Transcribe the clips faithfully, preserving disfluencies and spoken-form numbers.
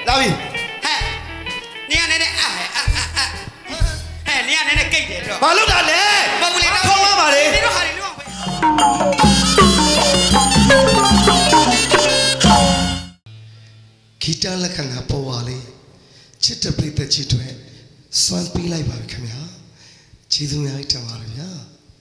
လာပြီဟဲ့နေရနေတဲ့အာဟဲ့နေရနေတဲ့ကိတ်တယ်တော့ဘာလုပ်တာလဲမဟုတ်ဘူးလေခေါင်းရပါလေဒီတော့ဟာဒီတော့ဂီတလက်ခံတာပေါ်ပါလေချစ်တဲ့ပြည့်တဲ့ချစ်တွေစွမ်းပေးလိုက်ပါပြီခင်ဗျာကျေးဇူးများတင်ပါတယ်ဗျာ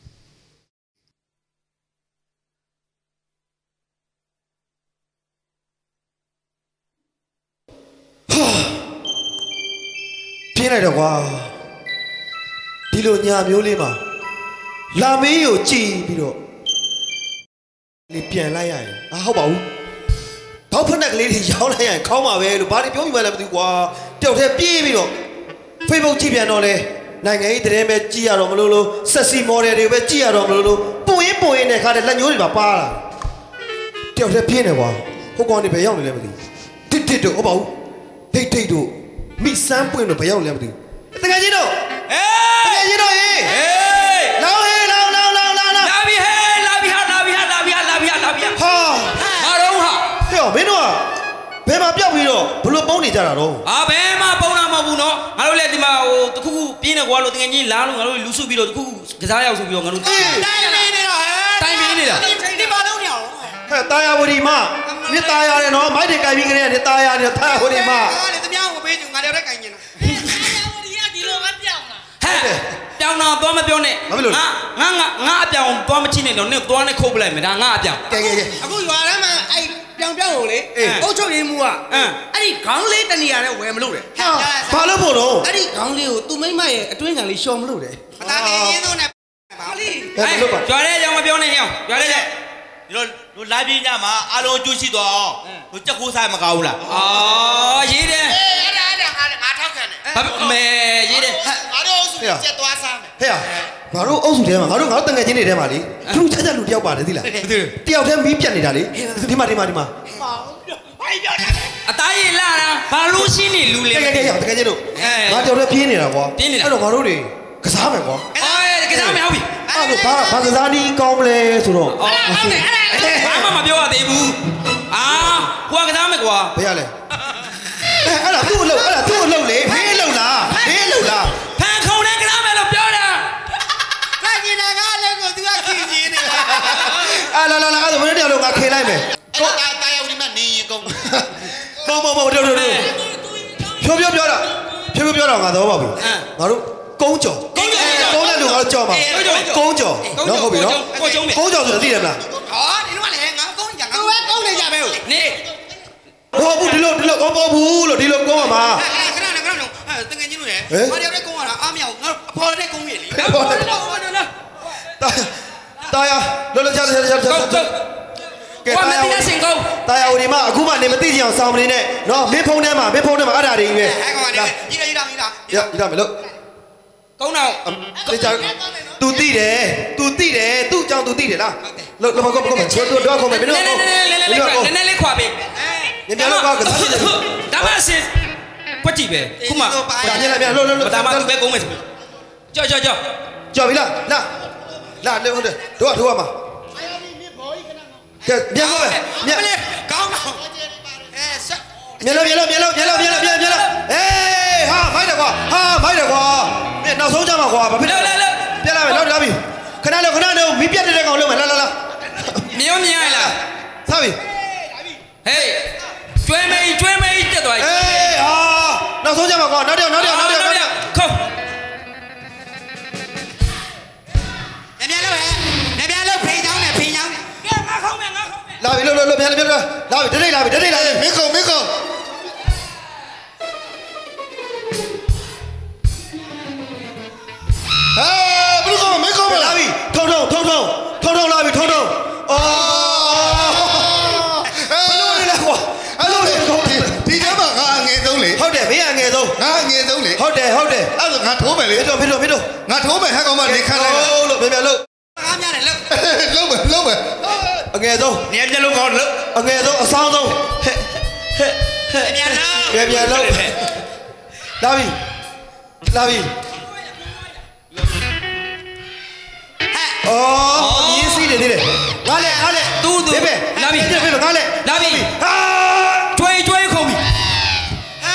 ပြင်းလိုက်တော့ကွာဒီလိုညာမျိုးလေးမှာလာမင်းကိုကြည်ပြီးတော့လေပြန်လိုက်ရရင်အာဟုတ်ပါဘူးတောက်ဖက်နဲ့ကလေးတွေရောင်းလိုက်ရရင်ခေါင်းပါပဲလို့ဘာတွေပြောမိမှလည်းမသိဘူးကွာတယောက်တည်းပြေးပြီးတော့ Facebook ကြည့်ပြန်တော့လေနိုင်ငံရေးတရင်ပဲကြည့်ရတော့မလို့လို့ဆက်စီမော်ဒယ်တွေပဲကြည့်ရတော့မလို့လို့ပုံရင်ပုံရင်နဲ့ခါတဲ့လက်ညှိုးတွေပါပါလာတယောက်တည်းပြင်းနေကွာဟိုကောင်တွေပဲရောက်နေလဲမသိတစ်တစ်တို့ဟုတ်ပါဘူးထိတ်ထိတ်တို့မိစမ်းပွင့်တို့ပဲရောက်နေလဲမသိတကယ်ကြီးတို့ဟေးတကယ်ကြီးတို့ဟေးဟေးလောင်းဟေးလောင်းလောင်းလောင်းလောင်းလာပြီဟေးလာပြီဟာလာပြီဟာလာပြီဟာလာပြီဟာလာပြီဟာငါတော့ဟာဟေ့မင်းတို့ကဘယ်မှာပြောက်ပြီးတော့ဘလို့ပုံနေကြတာတော့အာဘယ်မှာပုံတာမဟုတ်ဘူးနော်ငါတို့လည်းဒီမှာဟိုတခုခုပြင်းနေကွာလို့တကယ်ကြီးလာလို့ငါတို့လူစုပြီးတော့တခုခုကစားရောက်ဆိုပြီးတော့ငါတို့တိုင်းနေနေတော့ဟဲ့တိုင်းနေနေတာဒီမှာလုံးနေအောင်ဟဲ့တာယာဝတီမနေတာယာတယ်နော်မိုက်တွေကြိုင်ပြီးကြတဲ့နေတာယာတယ်တာယာဝတီမဟာလေတမ ्याव ကိုပေးညငါလည်းတက်ကြိုင်နေတာတာယာဝတီကဒီလိုမပြောင်းလားဟဲ့ပြောင်းတော့သွားမပြောနဲ့ငါငါငါအပြောင်သွားမချိနဲ့တော့နင့်သွားနဲ့ခုတ်ပလိုက်မယ်ဒါငါအပြောင်ကဲကဲကဲအခုရွာထဲမှာအဲ့ပြောင်ပြောင်ကိုလေအုတ်ချုပ်ရင်းမှုကအဲ့ဒီခေါင်းလေးတနေရာနဲ့ဝယ်မလို့တယ်ဟာဘာလို့ဖို့တော့အဲ့ဒီခေါင်းလေးကိုသူ့မိမရဲ့အတွင်းခံလေးရှော်မလို့တယ်အသာလေးရင်းသုံးနဲ့ပါလိဟဲ့ကြွားတဲ့ကြောင်မပြောနဲ့ဟောကြွားတဲ့ကြောင်ဒီလိုလိုလာပြင်းကြမှာအားလုံးကျိုးရှိသွားအောင်ဟိုကြက်ခိုးစားမကောင်းဘူးလားအော်ရေးတယ်အေးအဲ့ဒါအဲ့ဒါငါငါထောက်ခံတယ်ဘာမဲရေးတယ်ငါတို့အုပ်စုကြက်သွားစားမယ်ဟဲ့ငါတို့အုပ်စုထဲမှာငါတို့ငါတို့တငယ်ချင်းတွေထဲမှာလေသူတို့ချက်ချက်လူတယောက်ပါတယ်သိလားတယောက်တည်းမီးပြတ်နေတာလေဒီမှာဒီမှာဒီမှာဟိုင်းပြောတယ်အသားရည်လာတာဘာလို့ရှင်းနေလူလေကဲကဲကဲတကယ်ချင်းတို့ငါတယောက်တည်းပြင်းနေတာကွာအဲ့တော့ငါတို့တွေကစားမယ်ကွာအေးကစားမယ်ဟုတ်ပြီအဲ့တော့ဘာဘာကစားနီးကောင်းမလဲဆိုတော့အော်ဘာမှမပြောရသေးဘူးအာဟိုကစားမယ်ကွာဘယ်ရလဲအဲ့ဒါသူ့အလုပ်အဲ့ဒါသူ့အလုပ်လေဘေးအလုပ်လားဘေးအလုပ်လားဖန်ခုံနဲ့ကစားမယ်လို့ပြောတာကကျင်တာကားလည်းကိုသူကခင်းကြီးနေတာအာလာလာလာအဲ့ဒါမင်းတို့ကခေလိုက်မယ်အဲ့ဒါတာယာဝတီမနေရင်ကုန်မောင်မောင်မောင်တို့တို့တို့ဖြိုးဖြိုးပြောတာဖြိုးဖြိုးပြောတာငါသဘောပေါက်ပြီငါတို့ကုန်းကြော်ကုန်းကြော်ကုန်းတဲ့လူငါတို့ကြော်မှာကုန်းကြော်နော်ဟုတ်ပြီနော်ကုန်းကြော်ဆိုတာသိတယ်မလားဟာဒီလိုကလည်းငါကုန်းကြငါကုန်းကုန်းနေကြပဲနေဟောဘူးဒီလိုဒီလိုကောပေါ်ဘူးလို့ဒီလိုကုန်းရမှာခဏခဏခဏတော့တကယ်ကြီးလို့လေငါတယောက်တည်းကုန်းရတာအားမရဘူးငါအဖော်တဲ့ကုန်းကြီးလေဖော်တဲ့ကုန်းတာတာယာလောလောချာချာချာချာကဲတာယာစင်ကုန်းတာယာဦးဒီမှာအခုမှနေမသိကြအောင်စောင်းမနေနဲ့နော်မင်းဖုန်းထဲမှာမင်းဖုန်းထဲမှာအဲ့ဒါတွေကြီးပဲအဲ့ကောင်ကနေကြီးရကြီးတာကြီးတာရရမလို့ကုန်းတော့တေချာ तू သိတယ် तू သိတယ်သူ့အကြောင်း तू သိတယ်လားလောလောကောကောမချိုးတော့တော့ခေါ်မယ်မင်းတို့နည်းနည်းလေးနည်းနည်းလေးခွာပေးညပြလို့ကောကစားတယ်ဒါမှစင်ကွက်ကြည့်ပဲခုမှဒါညလိုက်ပြန်လောလောလောဒါမှသူပဲကုန်းမယ်ဆိုကြောက်ကြောက်ကြောက်ကြောက်ပြီလားလာလာလေဟုတ်တယ်တို့ကတို့ကမှာကဲပြန်ကောပဲပြန်ကောင်းတော့အဲဆက်မြန်လို့မြန်လို့မြန်လို့မြန်လို့မြန်လို့မြန်လို့အေးဟာမိုက်တယ်ကွာဟာမိုက်တယ်ကွာမင်းနောက်ဆုံးကြမှာကွာဘာဖြစ်လဲလဲလဲပြန်လာမယ်လောက်လာပြီခဏလောက်ခဏလောက်မီးပြတ်တဲ့ကောင်လုံးမယ်လာလာလာမြင်မမြင်ရလားစားပြီဟေးကျွဲမေးကျွဲမေးတက်သွားအေးဟာနောက်ဆုံးကြမှာကွာနောက်တစ်ယောက်နောက်တစ်ယောက်နောက်တစ်ယောက်နောက်တစ်ယောက်ခုတ်မြန်မြန်လို့ဟဲ့မြန်မြန်လို့ဖိန်ချောင်းနဲ့ဖိန်ချောင်းနဲ့ကဲငါခုံးမယ်ငါခုံးမယ်လာပြီလို့လို့လို့ပြန်ပြန်လာပြီဒိတ်လာပြီဒိတ်လာပြီမင်းကုံမင်းကုံဟဲ့ဘယ်လိုကောမင်းကောမလာပြီထုံထုံထုံထုံထုံထုံလာပြီထုံထုံအော်ဘယ်လိုလဲကွာအဲ့လိုဒီကျမငါအငယ်ဆုံးလေဟုတ်တယ်မင်းအငယ်ဆုံးငါအငယ်ဆုံးလေဟုတ်တယ်ဟုတ်တယ်အဲ့ဒါငါထိုးမယ်လေဖေတို့ဖေတို့ဖေတို့ငါထိုးမယ်ဟဲ့ကောင်မနေခန့်လိုက်လို့လို့ပြန်ပြန်လို့ကားများတယ်လို့လုံးမယ်လုံးမယ်အငယ်ဆုံးနေပြလို့ကောင်းလို့အငယ်ဆုံးအဆောင်ဆုံးဟဲ့ဟဲ့ဟဲ့ပြန်လို့ပြန်ပြန်လို့လာပြီလာပြီအော်မြင်းစီးတယ်သေးတယ်ငါလဲငါလဲတူတူဘေးဘေးလာပြီဘေးဘေးငါလဲလာပြီဟာကျွေးကျွေးခုံပြီဟ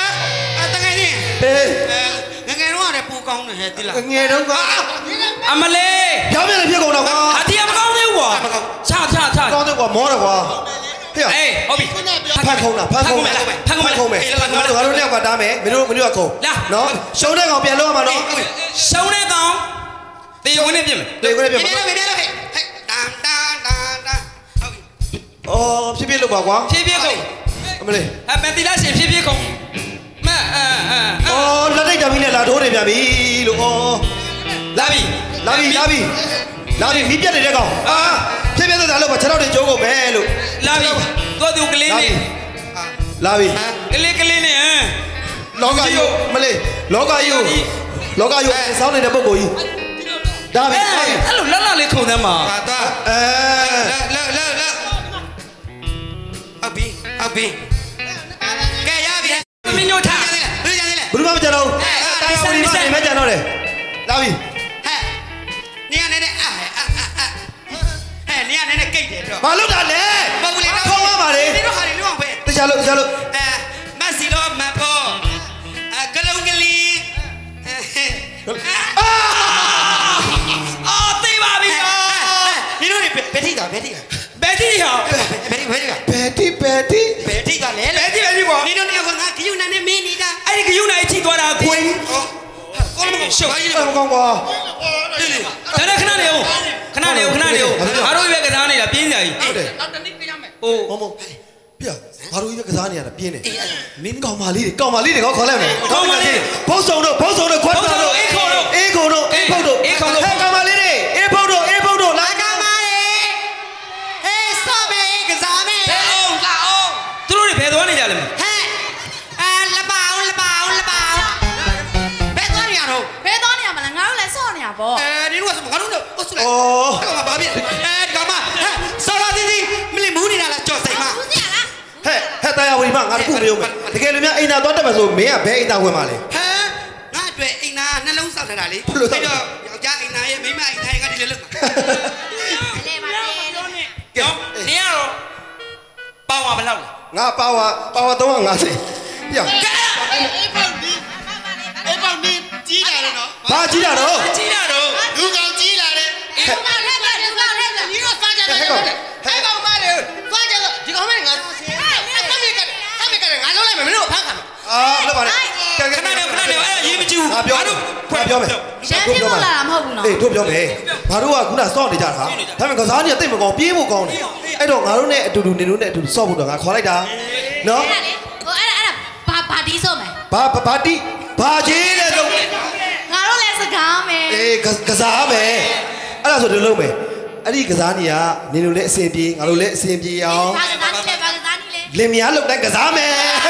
င်းနေဟဲ့တိလားငယ်တော့ကအမလေးပြောင်းပြန်လည်းပြက်ကုန်တော့ကွာအတီးမကောင်းသေးဘူးကွာချချချကောင်းတော့ကွာမောတော့ကွာဟေ့အေးဟုတ်ပြီဖတ်ခုံးတာဖတ်ခုံးမယ်ဖတ်ခုံးမယ်ငါတို့ငါတို့လည်းကတားမယ်မင်းတို့မင်းတို့ကခုံနော်ရှုံးတဲ့ကောင်ပြန်လို့ရမှာနော်ရှုံးတဲ့ကောင်တေဝင်နေပြင်မယ်တေခွဲပြပြမှာပြပြပြဟဲ့တန်တန်တန်တန်ဟုတ်ပြီအော်ဖြစ်ဖြစ်လို့ပါကွာဖြည်းဖြည်းကုန်အမလေးဟဲ့မတီလာရှင်ဖြည်းဖြည်းကုန်မအဲအဲအော်လက်တိတ်တမီးနဲ့လာထိုးနေပြန်ပြီလို့အော်လာပြီလာပြီလာပြီလာပြီမိပြတ်နေတဲ့ကောင်အာဖြစ်ဖြစ်တော့လာလို့ကခြေထောက်တွေကျိုးကုန်မယ်လို့လာပြီတော့သူကလေးနေလာပြီကလေးကလေးနေဟမ်လောကကြီးမလေးလောကကြီးလောကကြီးစောင်းနေတဲ့ပုဂ္ဂိုလ်ကြီးဒါပြီအဲ့လိုလက်လက်လေးခုံသမ်းမှာဟာတာအဲလက်လက်လက်အဘီအဘီကဲရပြီမင်းညို့ထားဘယ်ကြလဲဘယ်သူမှမကြတော့တိုင်းဝရီမနေမကြတော့တယ်လာပြီဟဲ့နေရနေနေအာဟဲ့နေရနေနေကိတ်တယ်တော့ဘာလို့တာလဲဘာဘူးလေခေါင်းရပါလေဒီတော့ဟာလေလုံးအောင်ပဲတခြားလို့တခြားလို့အဲမက်ဆီတော့မတ်ဖို့အကလုံးကလေးအာအော်သိပါပြီဒီလိုနေဘယ်ထိကဘယ်ထိကဘယ်တိဟောဘယ်ထိဘယ်ထိကဘယ်တိဘယ်တိဘယ်ထိကလဲဘယ်တိဘယ်တိပေါ့ဒီလိုနေကငါခယူနာနဲ့မင်းနေတာအဲ့ဒီကယူနိုင်ချိသွားတာခွင်းကောင်းမရှုပ်အဲ့ကောင်ကွာဒါနဲ့ခဏနေဦးခဏနေဦးခဏနေဦးငါတို့ပဲကစားနေတာပြင်းကြကြီးဟုတ်တယ်နောက်တနည်းပြရမယ်ဟိုမမပြဘာလို့ကြီးကစားနေရတာပြင်းတယ်မင်းကောင်မလေးတွေကောင်မလေးတွေခေါ်လဲမယ်ဘုတ်ဆောင်တို့ဘုတ်ဆောင်တို့ခွတ်ဆောင်တို့အေးခုံတို့အေးခုံတို့အေးဖုတ်တို့အေးခုံတို့ဟဲ့ကောင်မလေးတွေအေးဖုတ်တို့အေးဖုတ်တို့လာကမားဟေးစော့မယ်ကစားမယ်ဘယ်အောင်လာအောင်သူတို့တွေဘယ်သွားနေကြလဲဟဲ့အဲလပောင်းလပောင်းလပောင်းဘယ်သွားရတော့ဘယ်သွားနေရမလဲငါတို့လည်းစော့နေရပေါ့အဲဒီတော့ငါတို့တော့ဆုလိုက်ကမားဘာဖြစ်အဲဒီကမားဟဲ့စောရသည်သည်မလီမူးနေတာလားကြော်စိမ်မဘူးစီရလားဟဲ့ဟဲ့တရားဝီမငါတခုမပြောမယ်တကယ်လို့များအိမ်သာသွားတက်မယ်ဆိုမင်းကဘယ်အိမ်သာဝင်မှာလဲဟဲ့ငါအတွက်အိမ်နာနှလုံးဆောက်ထားတာလေအဲ့တော့ယောက်ျားအိမ်နာရဲ့မိန်းမအိမ်နာရဲ့ကဒီလိုလုပ်မှာလဲပါလေလို့နေကျောင်းနေရတော့ပေါင်ပါဘလောက်လဲငါပါဝါပါဝါသုံးငါးဆယ်ပြအေးပေါ့ဒီအေးပေါ့ဒီကြီးလာတယ်နော်ဘာကြီးတာတော့ကြီးတာတော့လူကောင်ကြီးလာတယ်ဒီကောင်ထက်ကဒီကောင်ထက်ကဒီတော့စားကြတယ်ဟဲ့ကောင်မလေးစားကြတော့ဒီကောင်မလေးငါဆက်မိကဆက်မိကငါလုံးလိုက်မယ်မင်းတို့ဖမ်းခါမယ်အာလောက်ပါနဲ့ကဲကဲခဏနေခဏနေအဲ့ဒါရေးမကြည့်ဘူးငါပြောငါပြောမယ်ရန်ပြမလာတာမဟုတ်ဘူးနော်အေးတို့ပြောမယ်ငါတို့ကခုနစောင့်နေကြတာဒါပေမဲ့ကစားနေတိတ်မကောင်းပြေးဖို့ကောင်းတယ်အဲ့တော့ငါတို့နဲ့အတူတူနေတို့နဲ့အတူတူစော့ဖို့တော့ငါခေါ်လိုက်တာနော်အဲ့ဒါလေဟိုအဲ့ဒါအဲ့ဒါဘာဘာဒီဆိုမယ်ဘာဘာတိဘာကြီးလဲတော့ငါတို့လည်းစကားမယ်အေးကစားမယ်အဲ့ဒါဆိုဒီလုံးမယ်အဲ့ဒီကစားနေကနေလို့လည်းအစင်ပြေငါတို့လည်းအစင်ပြေအောင်ဘာကစားနေလဲဘာကစားနေလဲလင်မယားလောက်တိုင်းကစားမယ်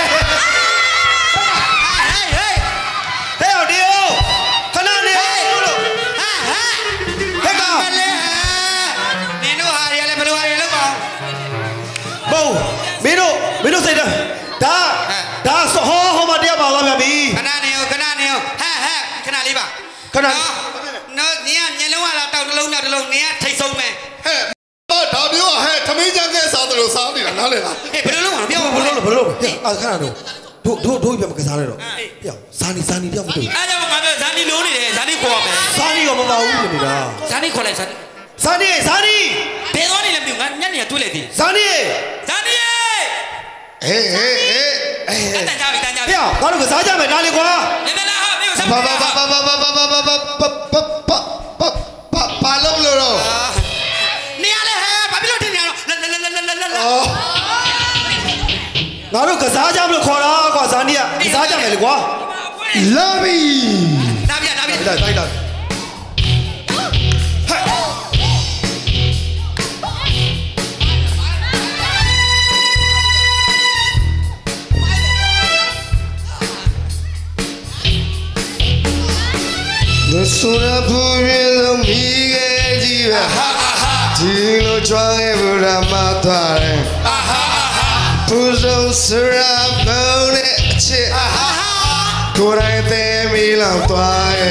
ဟေးဟေးဟဲ့အောင်ဒီအောင်ခဏနေလို့ဟာဟာဟဲ့ကောင်မလေးနင်တို့ဟာရလည်းဘယ်လိုဟာရလဲပေါ့ဘုံမင်းတို့မင်းတို့စိတ်ဓာတ်ဒါဒါဆိုဟောဟောမတရားပါသွားပြန်ပြီခဏနေရောခဏနေရောဟဲ့ဟဲ့ခဏလေးပါခဏနော်နော်နင်ကညလုံးလာတောက်တစ်လုံးနောက်တစ်လုံးနင်ကထိတ်ဆုံးမယ်ဟဲ့တော့ဒါမျိုးဟဲ့သမင်းချမ်းကဲစားတယ်လို့စားနေတာနားလေလားဟေးဘယ်လိုလုပ်မှာပြောဘယ်လိုလုပ်ဘယ်လိုလုပ်ဟဲ့အာခဏတော့တို့တို့တို့ပြန်မကစားနဲ့တော့ဟဲ့ဇာနီဇာနီတယောက်မတွေ့အဲ့ဒါမှငါပြောဇာနီလုံးနေတယ်ဇာနီခေါ်ရမယ်ဇာနီရောမပါဘူးဖြစ်နေတာဇာနီခေါ်လိုက်ဇာနီဇာနီဇာနီဘယ်သွားနေလဲမသိဘူးငါညနေကတွေးလိုက်သေးဇာနီဇာနီဟေးဟေးဟေးအေးအတန်ကြပြီတန်ကြပြီဟဲ့ငါတို့ကစားကြမယ်ဒါလေကွာမင်းမလားဟာမင်းကိုဆက်ဘာဘာဘာဘာဘာဘာဘာဘာဘာဘာဘာဘာဘာဘာလုံးလို့တော့နေရလဲဟဲ့ဘာဖြစ်လို့ထင်နေရတော့လာလာလာလာလာလာအော်ငါတို့ကစားကြမလို့ခေါ်တာကွာဇာနီကစားကြမယ်လေကွာလာပြီဒါပြဒါပြတိုက်တိုက်တိုက်ဟဲ့ဆိုရပူရေလုံးမိခဲ့ကြီးပဲဒီလိုကြွားခဲ့ဘူးရမသွားတယ်ပူစုံစရပုံနဲ့အချစ်ကိုယ်တိုင်သေးမီလောက်သွားရ